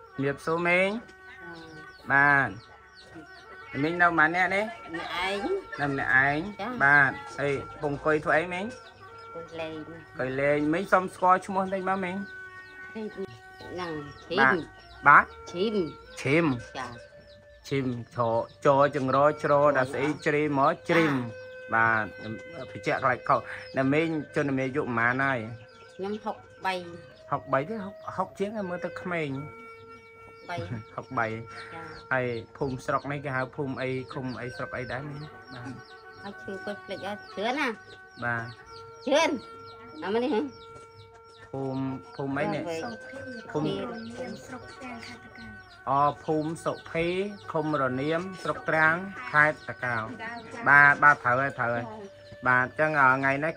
miệp số mình bạn mình đâu mà nè đấy nằm nè anh bạn ê cùng coi thôi mình coi lên mấy xong score chung một đây mà mình bạn bát chim chim cho chừng cho đã sẽ chim mó chim và phải chạy lại cậu là mình cho nên mình dụng mà này học bài thế học tiếng em mới tới mình học bài ai phum sọc này cái hào phum ai không ai sọc ai đấy bà phum mấy nè phum sọc phí không rồi niêm sọc trắng hai tạ cào ba thợ bà chẳng ở ngày nay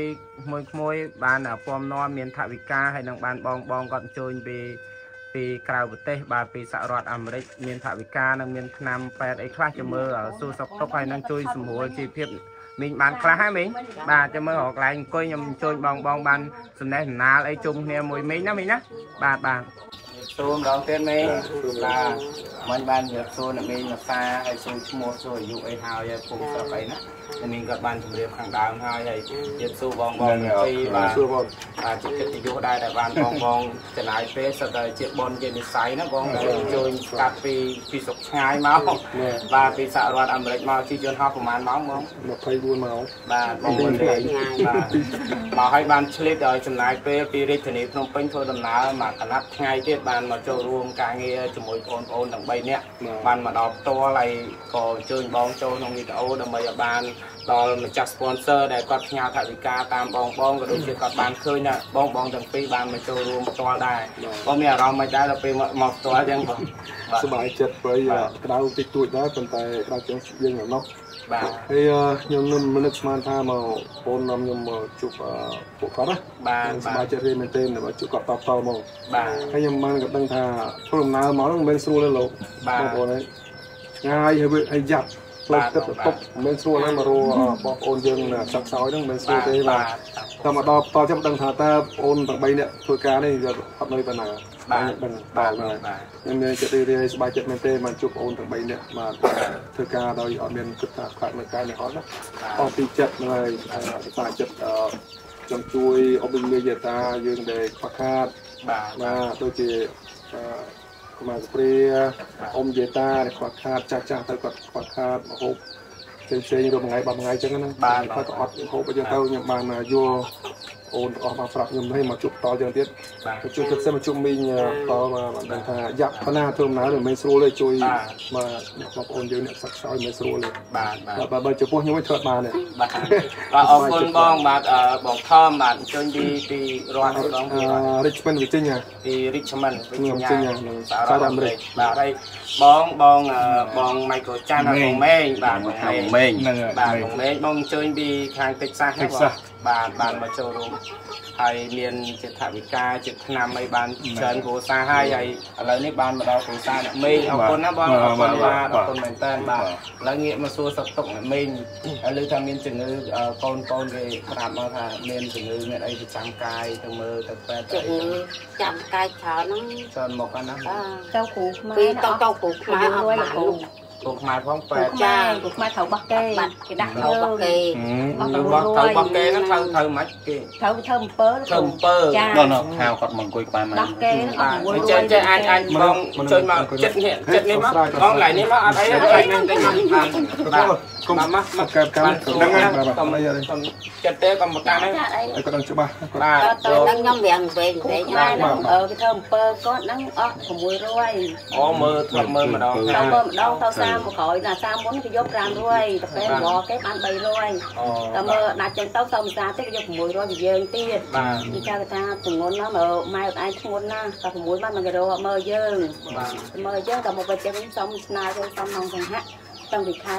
môi bạn ở form no miền thạ vika hay năng bạn bong gọn trôi vềពីក្រៅប្រទេសបាទពីសហរដ្ឋអាមេរិកមានថវិកានិងមានឆ្នាំប៉ែតអីខ្លះចាំមើលសួរសុខទុក្ខហើយនឹងជួយសម្រួលជីវភាពមីងបានខ្លះហើយមីងបាទចាំមើលរកកន្លែងអង្គុយខ្ញុំជួយបងបានសំណេះសំណាលអីជុំគ្នាមួយមីងណាមីងណាបាទសួរម្ដងទៀតមីងបាទមិនបានជម្រាបសួរអ្នកមីងភាសាហើយសួរឈ្មោះសួរអាយុអីហើយភូមិស្រុកអីណាមីងក៏បានជម្រាបខាងដើមហើយជម្រាបសួរបងពីបាទបាទជាកិត្តិយសដែរដែលបានបងចំណាយពេលសិតតែជាបនជានិស័យណាបងដែលជួយកាត់ពីស្រុកឆ្ងាយមកបាទពីសហរដ្ឋអាមេរិកមកជិះយន្តហោះប្រហែលម៉ោងបង24ម៉ោងបាទបងមួយលេងបាទមកឲ្យបានឆ្លៀតឲ្យចំណាយពេលពីរាជធានីភ្នំពេញធ្វើដំណើរមកកណាត់ថ្ងៃទៀតបានមកចូលរួមការងារជាមួយបងប្អូនទាំង3នាក់បានមកដល់ផ្ទាល់ហើយក៏អញ្ជើញបងចូលក្នុងវីដេអូដើម្បីឲ្យបានដល់ម្ចាស់ sponsor ដែលគាត់ផ្ញើថវិកាតាមបងក៏ដូចជាគាត់បានឃើញថាបងទាំងពីរបានមកចូលរួមផ្ទាល់ដែរបងមានអារម្មណ៍មិនដែរដល់ពេលមកផ្ទាល់អញ្ចឹងបងសប្បាយចិត្តព្រៃក្តៅតិចតួចដែរប៉ុន្តែក្តៅជាងយើងនៅនោះបាទហើយខ្ញុំមិននឹកស្មានថាមកបងនាំខ្ញុំមកជួបពួកគាត់ណាបាទសប្បាយចិត្តរៀនមែនទេបើជួបគាត់តបមកបាទហើយខ្ញុំបានក៏ដឹងថាធ្វើដំណើរមកហ្នឹងមិនមែនស្រួលទេលោកបងប្អូនហើយឆ្ងាយហើយយ៉ាប់ផ្លូវទឹកតុកមិនស្រួលណាស់មករបងប្អូនយើងសឹកសោយហ្នឹងមិនស្រួលទេបាទតែមកដល់តចាំដឹងថាតើបងប្អូនទាំង3នាក់ធ្វើការនេះអត់នៅបណ្ណាបាទខ្ញុំមានចិត្តរីកសប្បាយចិត្តមែនទេមកជួបបងប្អូនទាំង3នាក់មកធ្វើការដោយអត់មានគិតថាខ្លាចនៅកាយនេះអត់ណាអស់ពីចិត្តហើយសប្បាយចិត្តខ្ញុំជួយអបិញ្ញាយតាយើងដែលខ្វះខាតបាទដូចជាមកព្រាអ៊ំយេតាខ្វះខាតចាស់ទៅគាត់ខ្វះខាតមកហូបផ្សេងរួមថ្ងៃ10ថ្ងៃអញ្ចឹងណាបាទគាត់ក៏អត់ហូបអញ្ចឹងទៅខ្ញុំបានយកអូនអស់មកប្រាប់ខ្ញុំឲ្យមកជួបតអញ្ចឹងទៀតបាទជួយទឹកសិនមកជួបមីងតមកបានដឹងថាយ៉ាប់ប៉ុណ្ណាធ្វើដំណើរមិនស្រួលទេជួយមកបងប្អូនយើងអ្នកសឹកសោយមិនស្រួលទេបាទបើចំពោះខ្ញុំធ្វើបានទេបាទអរគុណបងបាទបងថមបាទអញ្ជើញពីរដ្ឋម្ដងពី Richmond Virginia ពី Richmond Virginia សហរដ្ឋអាមេរិកបាទហើយបង Michael Chan ហើយបងមេងបាទបងមេងបាទបងមេងបងអញ្ជើញពីខាង Texas ហ្នឹងបាទបានមកចូលរួមហើយមានជាថវិកាជាឆ្នាំអីបានច្រើនគ្រួសារហើយឥឡូវនេះបានមកដល់គ្រួសារអ្នកមេងអរគុណណាបងអរគុណបាទអរគុណមែនតើបាទឥឡូវងាកមកសួរសុខទុក្ខអ្នកមេងហើយលើថាមានជំងឺកូនគេប្រាប់មកថាមានជំងឺមានអីប្រចាំកាយទៅមើលទៅពេទ្យជំងឺចាំកាយច្រើនហ្នឹងច្រើនមកណាចូលគ្រូខ្មែរពីទៅគ្រូខ្មែរអត់បានគ្រូខ្មែរផងពេទ្យចាគ្រូខ្មែរត្រូវបោះគេដាក់ត្រូវបោះគេត្រូវបោះគេហ្នឹងត្រូវមិនគេត្រូវអំពើចាដល់ហៅគាត់មកអង្គុយក្បែរមកបោះគេអត់ចេះអាចបងជួយមកចិត្តនេះមកបងឡៃនេះមកអត់អីអាចនឹងតែមកបាទគុំមកកើបកម្មហ្នឹងខ្ញុំចិត្តទេកម្មកម្មហ្នឹងឲ្យគាត់ដឹងច្បាស់បាទទៅនឹងខ្ញុំរៀងវិញគេធ្វើអំពើគាត់ហ្នឹងអស់600អូមើលធ្លាប់មើលម្ដងទៅសាមក្រោយណាសាមមុនគេយក500ទៅពេលរកគេបាន300តែមើលដាច់ចឹងទៅសុំសាទេគេយក600ពីយើងទៀតបាទគេចៅថាទងន់ណាស់មើលម៉ែអត់ឯងធ្ងន់ណាស់តែ6បាន1គីឡូអត់មើលយើងតែមកវិញសុំស្នើទៅសុំក្នុងសង្ហៈតាំងពីខែ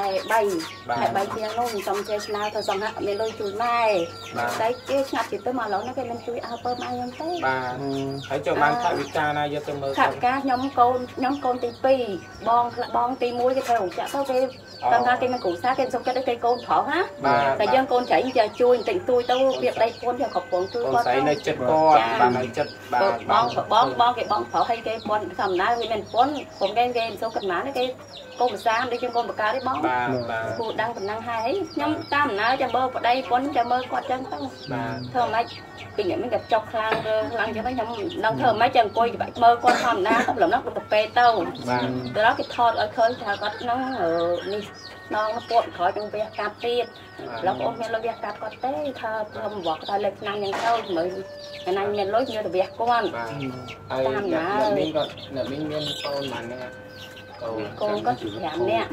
3ជាងនោះខ្ញុំចេះស្នើទៅសង្ហមានលុយជួយម៉ែតែគេឆ្ងាត់ទៀតទៅមកឡូវនេះគេមិនជួយអើពើម៉ែខ្ញុំទេបាទហើយចូលបានថាវិការណាយកទៅមើលថាការខ្ញុំកូនទី2បងទី1គេត្រូវចាក់ទៅគេតាមថាគេមិនគ្រូសាគេសុខចិត្តគេកូនប្រុសណាតែយើងកូនចៃចាជួយបន្តិចតួចទៅវាប្តីកូនវាគ្រប់គ្រងជួយគាត់ទៅនៅចិត្តគាត់បាននៅចិត្តបាទបងគេបងប្រុសឲ្យគេពន្ធធម្មតាវាមិនពន្ធผมគេសុខចិត្តណាគេកូនភាសាដូចជាកូនបកាទេបងបាទគូដឹងប៉ុណ្ណឹងហើយខ្ញុំតាមដំណើរចាំមើលប្តីពន្ធចាំមើលគាត់ចឹងទៅបាទធ្វើម៉េចពីនេះមិនក៏ចុកខ្លាំងចឹងខ្ញុំនឹងធ្វើម៉េចចាំអង្គុយច្បាច់មើលគាត់ធម្មតាទៅលំនោះទៅប្រពេទៅបាទទៅដល់គេថតឲ្យឃើញថាគាត់ហ្នឹងនេះនងពួតក្រោយនឹងវះកាត់ទៀតแล้วបងមានលុយវះកាត់គាត់ទេថាព្រមវត្តថាលេខឆ្នាំយ៉ាងទៅមើលថ្ងៃណាមានលុយមានទៅវះគាត់បាទហើយអ្នកមីងគាត់អ្នកមីងមានកូនប៉ុន្មានហ្នឹងកូនក៏5នាក់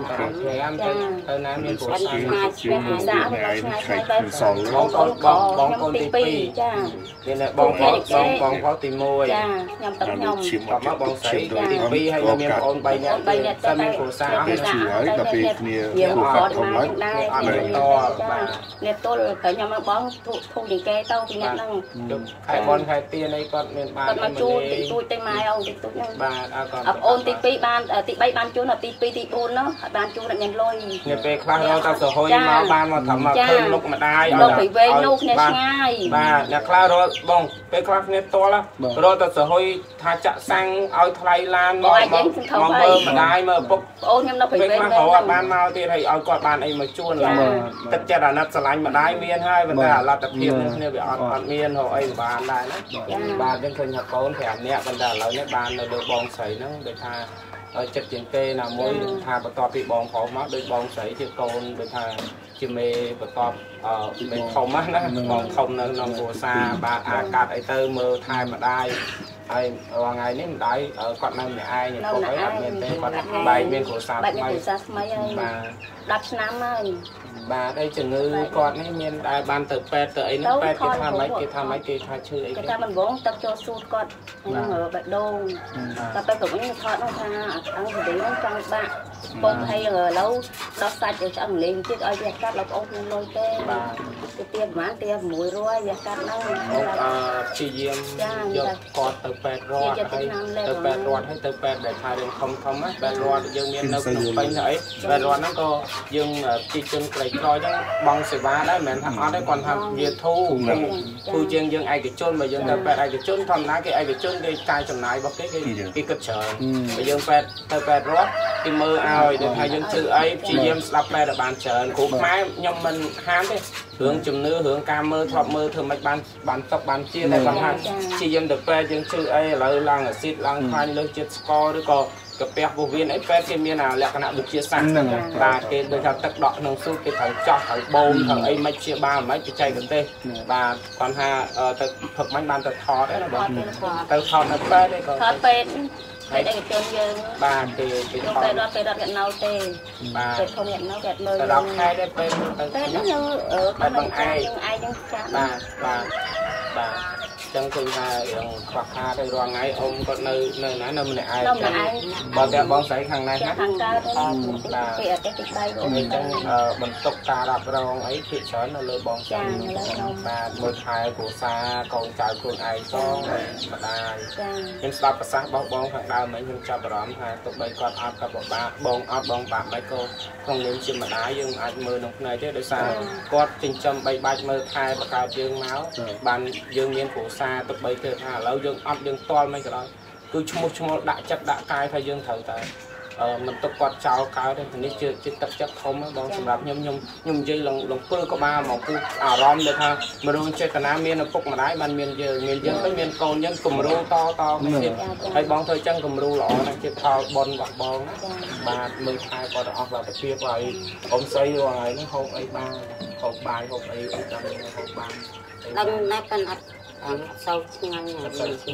5ទៅណាមានគ្រួសារឆ្ងាយឆ្ងាយទៅបងកូនទី2 ចាមានបងប្រុសទី1ចាខ្ញុំទៅខ្ញុំគាត់មកបងស្រីទី2ហើយមានបងអូន3នាក់តែមានគ្រួសារហើយដល់ពេលគ្នាគាត់ធំហើយដែរអ្នកទល់តែខ្ញុំមកបងធូរជាងគេទៅពីអ្នកហ្នឹងខែបនខែទៀនអីគាត់មានបានគាត់មកជួលតិចតួចទៅម៉ែអូនតិចតួចហ្នឹងបាទអូនទី2បានទី3បានជួលទី2ទី4នោះបានជួលអ្នកមានលុយនេះពេលខ្លះរកតែសហយមកបានមកត្រឹមមកឃើញលុកម្ដាយឲ្យទៅវែងនោះគ្នាឆ្ងាយបាទអ្នកខ្លះរកបងពេលខ្លះគ្នាផ្ទាល់រកតែសហយថាចាក់សាំងឲ្យថ្លៃឡានមកមើលម្ដាយមើលឪពុកអូនខ្ញុំនៅពេលវែងហ្នឹងគាត់បានមកទៀតហើយឲ្យគាត់បានអីមកជួលឡើងទឹកចិត្តអាណិតស្រឡាញ់ម្ដាយមានហើយប៉ុន្តែលទ្ធភាពនឹងគ្នាវាអត់មានរកអីបានដែរណាបាទយើងឃើញថាកូន5នាក់ប៉ុន្តែឥឡូវនេះបាននៅលើបងស្រីហ្នឹងដូចថាចិត្តជាងគេណាមួយថាបន្ទាប់ពីបងប្រុសមកដូចបងស្រីជាកូនដូចថាជាមេបន្ទាប់មេធំណាបងធំនៅក្នុងគ្រួសារបាទអាកាត់អីទៅមើលថែម្ដាយហើយរាល់ថ្ងៃនេះម្ដាយគាត់នៅម្នាក់ឯងពុកអីអត់មានទេគាត់បែកមានគ្រួសារថ្មីហើយបាទ10ឆ្នាំហើយបាទហើយជំងឺគាត់នេះមានដែលបានទៅពេទ្យទៅអីហ្នឹងពេទ្យគេថាម៉េចគេថាឈឺអីគេថាមិនបងទឹកចូលស៊ូតគាត់ហ្នឹងបេះដូងតែពេលព្រឹកនេះថតនោះថាអង្គសេរីហ្នឹងចង់បាក់ពុកហើយឥឡូវដល់សាច់ទៅឆ្អឹងលេងទៀតឲ្យវាកាត់លោកអូនមានលុយទេបាទទៅទៀតប្រហែលទៀត600វាកាត់ហ្នឹងព្យាយាមយកគាត់ទៅពេទ្យរត់ហើយទៅពេទ្យរត់ហើយទៅពេទ្យដែលថារឿងធំណាពេទ្យរត់យើងមាននៅក្នុងពេញអីពេទ្យរត់ហ្នឹងក៏យើងជីជនក្រីក្រអញ្ចឹងបងសេវាដែរមិនមែនថាអត់ទេគាត់ថាវាធូរជាងយើងឯកជនបើយើងទៅពេទ្យឯកជនធម្មតាគេឯកជនគេចាយចំណាយរបស់គេគិតច្រើនបើយើងពេទ្យទៅពេទ្យរត់គេមើលឲ្យដូចថាយើងជឿអីព្យាយាមស្ដាប់ពេទ្យឲ្យបានច្រើនគ្រូខ្មែរខ្ញុំមិនហាមទេរឿងជំនឿរឿងការមើលធ្លាប់មើលធ្វើមិនបានតុកបានជាតែគាត់ថាព្យាយាមទៅពេទ្យយើងជឿអីឥឡូវឡើងអាស៊ីតឡើងខ្លាញ់លើជាតិស្ករឬក៏កាពះពោះវៀនអីពេទ្យគេមានលក្ខណៈដូចជាសាច់បាទគេដូចថាទឹកដក់ក្នុងស៊ូគេត្រូវចោះត្រូវបូមត្រូវអីមិនព្យាបាលមិនបច្ចេកទេសបាទគាត់ថាទៅផឹកមិនបានទៅថតទេណាបងទៅថតនៅពេទ្យទេក៏ថតពេទ្យហើយឯកជនយើងបាទគេថតពេទ្យរត់នៅទេបាទពេទ្យធំអ្នកនៅគេមើលទៅដល់ខែទេពេទ្យហ្នឹងយើងបងឯងយើងចាស់បាទចឹងឃើញថារឿងខ្វះខាតទៅរាល់ថ្ងៃអ៊ំគាត់នៅណានៅម្នាក់ឯងបើតែបងស្រីខាងណាខាងកើតគេអត់ទេទីដៃអ៊ំអញ្ចឹងបន្ទុកការរ៉ាប់រងអីភាគច្រើននៅលើបងស្រីបាទមើលថែគ្រួសារកូនចៅខ្លួនឯងផងម្ដាយខ្ញុំស្ដាប់ប្រសាសន៍របស់បងខាងដើមមិញខ្ញុំចាប់អារម្មណ៍ថាទោះបីគាត់អត់ក៏ពិបាកបងអត់បងបាក់មិនក៏ក្នុងនាមជាម្ដាយយើងអាចមើលក្នុងភ្នែកទេដោយសារគាត់ចិញ្ចឹមបីបាច់មើលថែបង្កើតយើងមកបានយើងមានគ្រួសារទៅបីទៅថាឥឡូវយើងអត់យើងផ្ទាល់មិនក៏ដោយគឺឈ្មោះដាក់ចិត្តដាក់កាយថាយើងត្រូវតែមិនទុកគាត់ចោលកើតទេនេះជាទឹកចិត្តធំបងសម្រាប់ខ្ញុំនិយាយលងពលក៏បានមកគឺអារម្មណ៍ដែលថាមនុស្សចេតនាមានឪពុកម្ដាយបានមានយើងទៅមានកូនយើងគំរូតទៀតហើយបងធ្វើចឹងគំរូល្អណាស់ជាផលបុណ្យរបស់បងបាទមើលថែគាត់អស់លទ្ធភាពហើយអ៊ំស្រីរាល់ថ្ងៃនេះហូបអីបានហូបបាយហូបអីចាំហូបបានដឹងតែប៉ុន្តែសូវឆ្ងាញ់បាទតែឈឺ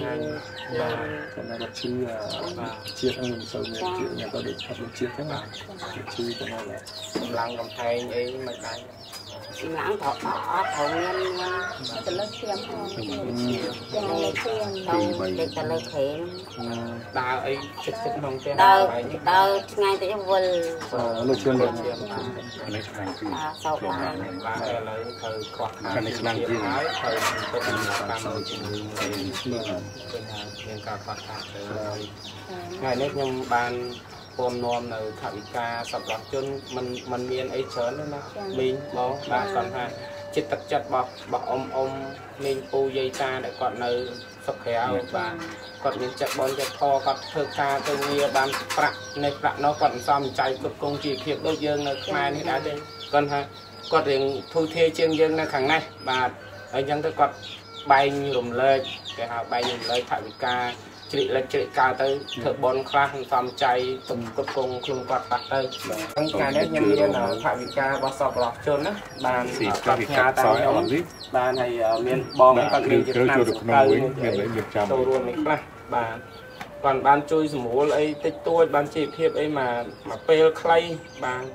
ជាតិហ្នឹងមិនសូវមានជាតិញ៉ាំទៅដូចផឹកជាតិហ្នឹងឈឺទៅណាកម្លាំងកំផែងអីមិនដែរ lãng thọ thọ nguyên từ lớp xiêm để từ lớp khém đào ấy chết nông thế đào ngay tới vườn lúc chưa được sau ba lấy thời quạt hàng làm gì nói thời tôi làm nên cả quạt hàng ngày nét nhưng ban hôm nôm là thằng ca sập lọt chân mình miền ấy chớn đó mình bó ba còn hai chết tật chất bọc ông mình pu dây ta để còn nơi sập khéo và còn những chất bón chất kho còn thơ ca từ nhiều ban phạt này phạt nó còn xong chạy cực công chỉ khiếp đôi dương là mai này đã đây còn hai còn đến thu thê trên dương là khẳng này và ở dân tôi còn bay lùm lên cái họ bay lùm lên thằng ca chị là chị cao tới thợ bón khoa xong chạy tụm cột cùng luôn quạt bạc tới những cái đấy nhân viên là thợ vị ca bao sọc lọt trơn á bàn cặp nhà tại nhóm bàn này miền bom còn miền Việt Nam tôi luôn mình là bàn còn ban chui mũ ấy tích tôi ban chỉ thiệp ấy mà pel clay bàn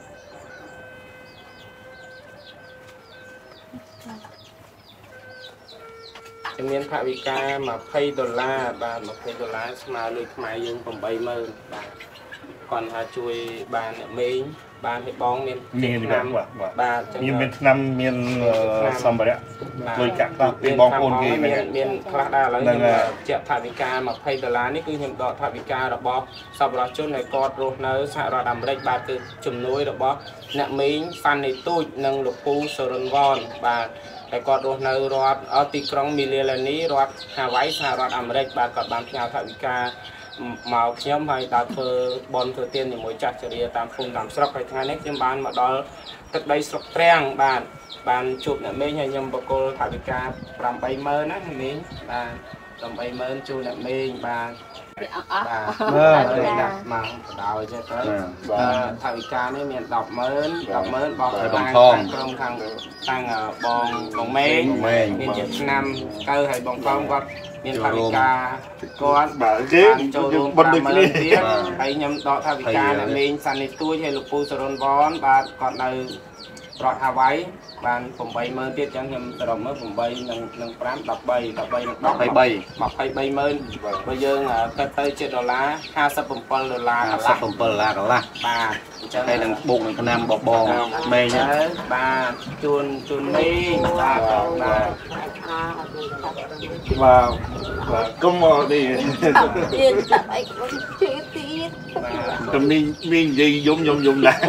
miền Thạ Vị Ca mà pay $1 và $1 mà lưỡi máy dương còn 70 còn hà chui bàn mình bàn thì bóng miền Nam bà miền Nam miền Sầm đấy rồi cả miền bóng ôn gì miền Canada là chợ Thạ Vị Ca mà pay $នេះគឺខ្ញុំដកថវិការបស់សប្បុរសជនដែលគាត់រស់នៅសហរដ្ឋអាមេរិកបាទគឺជំនួយរបស់អ្នកមីងហ្វាន់នីទូចនិងលោកពូសូរិនវ៉នបាទតែគាត់រស់នៅរដ្ឋទីក្រុងមីលាឡានីរដ្ឋហាវ៉ៃសហរដ្ឋអាមេរិកបាទគាត់បានផ្ញើថវិកាមកខ្ញុំហើយដល់ធ្វើបនធ្វើទានជាមួយចាស់ជរាតាមភូមិតាមស្រុកហើយថ្ងៃនេះខ្ញុំបានមកដល់ទឹកដីស្រុកត្រាំងបានជួបអ្នកមីងហើយខ្ញុំបកគលថវិកា80000ណាមីងបាទ80000ជូនអ្នកមីងបាទបាទដាក់មកដល់ចេះទៅថវិកានេះមាន100000បោះតាមក្រុមខាងបងមេងមានជាឆ្នាំទៅហើយបងផងគាត់មានថវិកាគាត់បាទជិះបនដូចគ្នាហើយខ្ញុំដកថវិកាអ្នកមីងសានីទួយហើយលោកពូសរុនវ៉នបាទគាត់នៅរដ្ឋហាវ៉ៃបាន80000ទៀតចឹងខ្ញុំសរុបមើល8និង5 13និង10 230000បើយើងគិតទៅជាដុល្លារ$57កន្លះបាទអញ្ចឹងហើយនឹងបូកនឹងឆ្នាំបងមេងបាទជូនមីងបាទគុំមកនេះទៀតដាក់អីជឿទៀតតែមីងនិយាយយំដែរ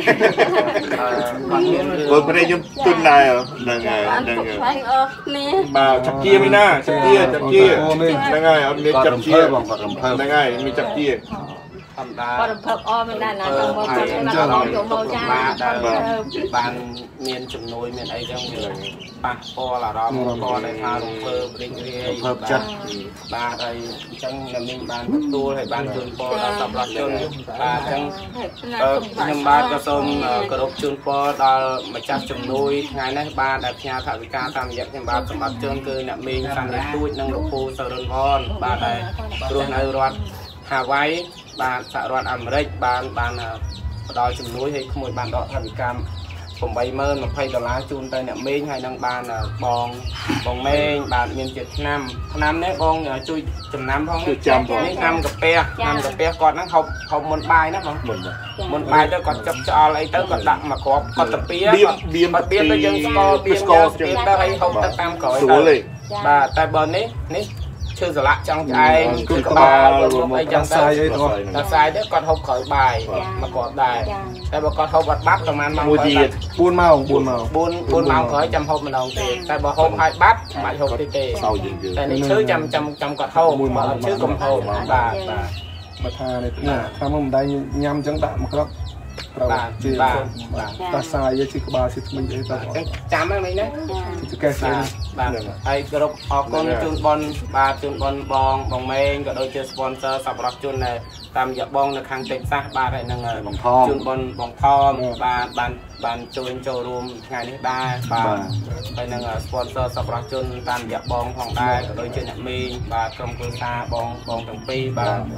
បើប្រេខ្ញុំទុនដែរហ្នឹងហើយបាទចាប់ជាមីណាចាប់ជាហ្នឹងហើយអត់មានចាប់ជាហ្នឹងហើយមានចាប់ជាធម្មតាគាត់រំភើបអមិនដែរណាទៅមកគាត់យកមកចាបានមានជំនួយមានអីចឹងមានប៉ះពាល់អារម្មណ៍គាត់ដែលថារំភើបរីករាយរំភើបចិត្តបាទហើយអញ្ចឹងមីងបានទទួលហើយបានជូនពរដល់សប្បុរសជនបាទអញ្ចឹងខ្ញុំបាទក៏សូមគោរពជូនពរដល់ម្ចាស់ជំនួយថ្ងៃនេះបាទដែលផ្ញើថវិកាតាមរយៈខ្ញុំបាទសម្បត្តិជនគឺអ្នកមីងសាន់នីទួចនិងលោកពូសូរិនវ៉នបាទដែលរស់នៅរដ្ឋហាវ៉ៃបាទសហរដ្ឋអាមេរិកបានផ្ដល់ជំនួយឲ្យក្មួយបានដកថវិកា80000 $20ជូនទៅអ្នកមេងហើយនឹងបានបងមេងបាទមានជាឆ្នាំនេះបងជួយចំណាំផងជួយចាំផងនេះឆ្នាំកាពះគាត់ហ្នឹងហូបមុនបាយណាបងមុនបាយទៅគាត់ចាប់ឆ្អល់អីទៅគាត់ដាក់មកគ្រាប់គាត់តាពីបៀមទៅយើងស្គាល់បៀមទៅឲ្យហូបទៅតាមក្រោយទៅបាទតែបើនេះឈើស្លាក់ចង់ឆ្អែងគឺក្បាលរួមអីចឹងទៅដល់សាយទៅគាត់ហូបក្រោយបាយមកគាត់ដែរតែបើគាត់ហូបអត់បាត់ប្រហែលម៉ោង 4ម៉ោងក្រោយចាំហូបម្ដងទៀតតែបើហូបហើយបាត់បាច់ហូបទៀតទេតែនេះឈើចាំគាត់ហូបបើអត់ឈើកុំហូបបាទមកថានេះថាមកមិនដែរញ៉ាំចឹងដាក់មកគ្រាប់បាទតាសាយជាក្បាលជាថ្មីអីទៅចាំហ្នឹងណាជាកែស្អីបាទហើយគ្រប់អរគុណជូនបងមេងក៏ដូចជា sponsor សប្បុរសជនដែរតាមរយៈបងនៅខាងតិចសាសបាទហើយនឹងជូនបងថមបានចូលរួមថ្ងៃនេះដែរបាទហើយនឹង sponsor សប្បុរសជនតាមរយៈបងផងដែរក៏ដូចជាអ្នកមីងបាទក្រុមគ្រួសារបងទាំងពីរបាទ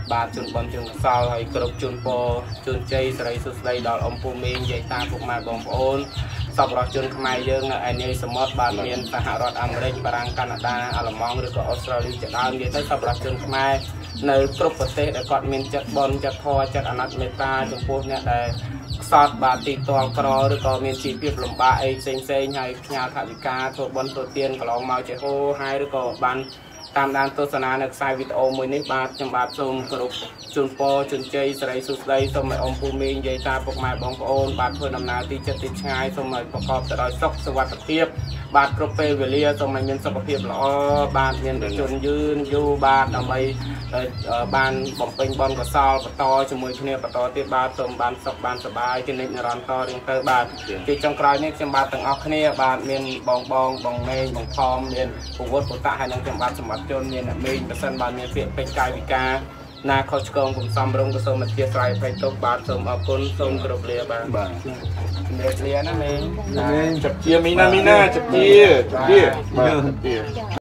បាទជូនបងជូនសោហើយគ្រប់ជូនពរជូនជ័យសិរីសុស្ដីដល់អំពូមីងយាយតាពុកម៉ែបងប្អូនសពរបស់ជនខ្មែរយើងនៅឯនាយសមុទ្របាទមានសហរដ្ឋអាមេរិកបារាំងកាណាដាអាល្លឺម៉ង់ឬក៏អូស្ត្រាលីជាដើមនិយាយទៅសពរបស់ជនខ្មែរនៅគ្រប់ប្រទេសដែលគាត់មានចិត្តបន់ចិត្តធម៌ចិត្តអាណត្តិមេត្តាចំពោះអ្នកដែលខ្សត់បាទទីតលក្រឬក៏មានជីវភាពលំបាកអីផ្សេងហើយផ្ញើថវិកាធ្វើបន់ធ្វើទានកន្លងមកជាហូរហើយឬក៏បានតាមដានទស្សនានៅខ្សែវីដេអូមួយនេះបាទខ្ញុំបាទសូមគោរពជូនពរជូនជ័យសិរីសុស្ដីសូមឲ្យអំពូមីងយាយតាពុកម៉ែបងប្អូនបាទធ្វើដំណើរទីចិត្តទីឆ្ងាយសូមឲ្យប្រកបទៅដោយសុខសុវត្ថិភាពបាទគ្រប់ពេលវេលាសូមឲ្យមានសុខភាពល្អបាទមានប្រជញ្ញយឺនយូរបាទដើម្បីបានបំពេញបុណ្យកុសលបន្តជាមួយគ្នាបន្តទៀតបាទសូមបានសុខបានសប្បាយជានិច្ចនិរន្តរ៍តរៀងទៅបាទជាចុងក្រោយនេះខ្ញុំបាទទាំងអស់គ្នាបាទមានបងមេងបងផមមានពវត្តពុតៈហើយនឹងខ្ញុំបាទសម្បត្តិជនមានអ្នកមេងប្រសិនបាទមានពាក្យពេចន៍កាយវិការណាខុសឆ្គងគុំសំរងក៏សូមអធិស្ឋានផ្នែកទុកបាទសូមអរគុណសូមគោរពលាបាទជំរាបលាណាមេង chập chia mina chập chia